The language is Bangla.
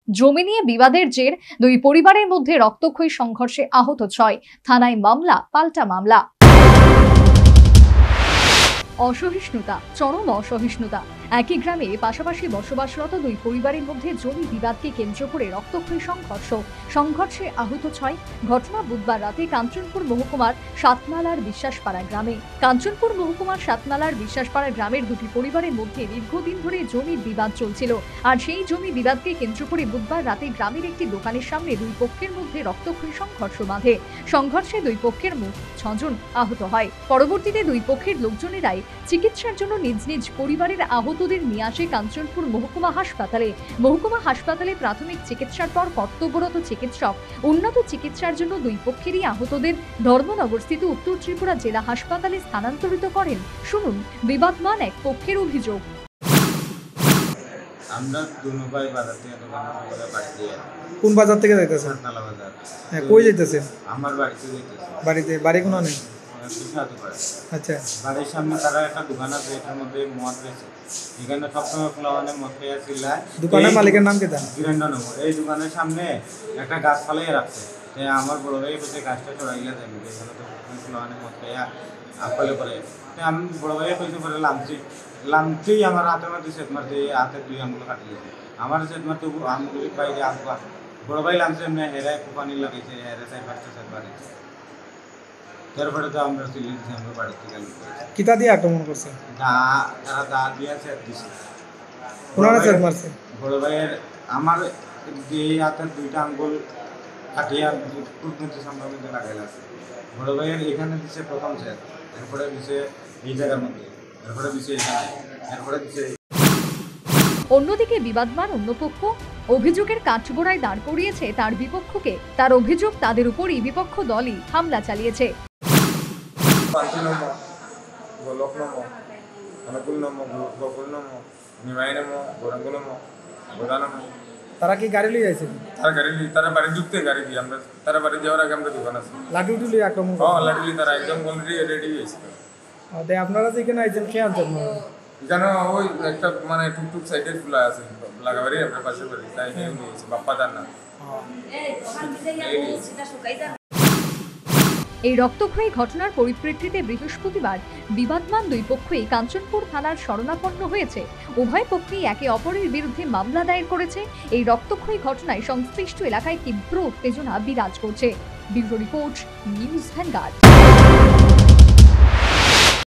জমি নিয়ে বিবাদের জের দুই পরিবারের মধ্যে রক্তক্ষয়ী সংঘর্ষে আহত ৬, থানায় মামলা পাল্টা মামলা। অসহিষ্ণুতা, চরম অসহিষ্ণুতা। একই গ্রামে পাশাপাশি বসবাসরত দুই পরিবারের মধ্যে জমি বিবাদকে কেন্দ্র করে রক্তক্ষয়ী সংঘর্ষে আহত ৬। ঘটনা বুধবার রাতে কাঞ্চনপুর মহকুমার সাতমালার বিশ্বাসপাড়া গ্রামে। কাঞ্চনপুর মহকুমার সাতমালার বিশ্বাসপাড়া গ্রামের দুটি পরিবারের মধ্যে দীর্ঘদিন ধরে জমির বিবাদ চলছিল। আর সেই জমি বিবাদকে কেন্দ্র করে বুধবার রাতে গ্রামের একটি দোকানের সামনে দুই পক্ষের মধ্যে রক্তক্ষয়ী সংঘর্ষ বাধে। সংঘর্ষে দুই পক্ষের মোট ৬ জন আহত হয়। পরবর্তীতে দুই পক্ষের লোকজনেরাই চিকিৎসার জন্য নিজ নিজ পরিবারের আহতদের নিয়ে আসে কাঞ্চনপুর মহকুমা হাসপাতালে প্রাথমিক চিকিৎসার পর কর্তব্যরত চিকিৎসক উন্নত চিকিৎসার জন্য দুই পক্ষেরই আহতদের ধর্মনগরস্থিত উত্তর ত্রিপুরা জেলা হাসপাতালে স্থানান্তরিত করেন। শুনুন বিবাদমান এক পক্ষের অভিযোগ। আমরা দুনুভাই বাজার থেকে দোকানে বাড়িতে। কোন বাজার থেকে যাইতেছেন? সাতনালা বাজার। হ্যাঁ, কই যাইতেছেন? আমার বাড়িতে যাইতেছি। বাড়িতে বাড়ি কোন নেই? আচ্ছা, বাড়ির সামনে তারা একটা দোকান আছে, এটার মধ্যে মদ বেচে। এখানে সবসময় ফ্লাওয়ানে মদ খেয়ে চিল্লায়। দোকানের মালিকের নাম কি? বীরেন্দ্রনগর। এই দোকানের সামনে একটা গাছ ফালাইয়ে রাখছে। আমার বড় ভাই বলছে গাছটা চড়াইলে যাবে, এখানে তো ফ্লাওয়ানে মদ খেয়ে আপলে করে। আমি বড় ভাই কইতে পারে লামতেই আমার হাতের মধ্যে সেট মারতে, হাতের 2 আঙুল কাটি গেছে। আমার সেট মারতে আঙুল বাইরে আসবা। বড় ভাই লামছে এমনি হেরায় কুপানি লাগাইছে, হেরে 4-5টা সেট মারিছে। তারপরে তো আমরা চলে গেছি আমার বাড়ি থেকে। কিতা দিয়ে আক্রমণ করছে? তারা দা দিয়ে সেট দিছে। কোনারা সেট মারছে? বড় ভাইয়ের আমার যে হাতের 2টা আঙুল কাটিয়ে কুটমুটি সম্ভবত লাগাইল আছে। বড় ভাইয়ের এখানে দিছে প্রথম সেট, এরপরে দিছে এই জায়গার মধ্যে, এরপরে দিছে এখানে, এরপরে দিছে। অন্যদিকে বিবাদমান অন্য পক্ষ অভিযোগের কাঠগড়ায় দাঁড় করিয়েছে তার বিপক্ষকে। তার অভিযোগ তাদের উপরই বিপক্ষ দলই হামলা চালিয়েছে। তারা কি গাড়ি লিয়ে যাইছে? তারা বাড়ি ঢুকতে গাড়ি দিয়ে আমরা, তারা বাড়ি যাওয়ার আগে আমরা দোকান আছে লাঠি উঠলি আক্রমণ। লাঠি তারা একদম রেডি হয়েছে। আপনারা যেখানে আইছেন কে আনছেন? এখানে ওই একটা মানে টুকটুক সাইডের খোলা আছে লাগাবাড়ি, আপনার পাশে বাড়ি, তাই নিয়ে নিয়েছে বাপ্পা তার না। এই রক্তক্ষয়ী ঘটনার পরিপ্রেক্ষিতে বৃহস্পতিবার বিবাদমান দুই পক্ষই কাঞ্চনপুর থানার শরণাপন্ন হয়েছে। উভয় পক্ষই একে অপরের বিরুদ্ধে মামলা দায়ের করেছে। এই রক্তক্ষয়ী ঘটনায় সংশ্লিষ্ট এলাকায় তীব্র উত্তেজনা বিরাজ করছে। Bureau report, news vanguard.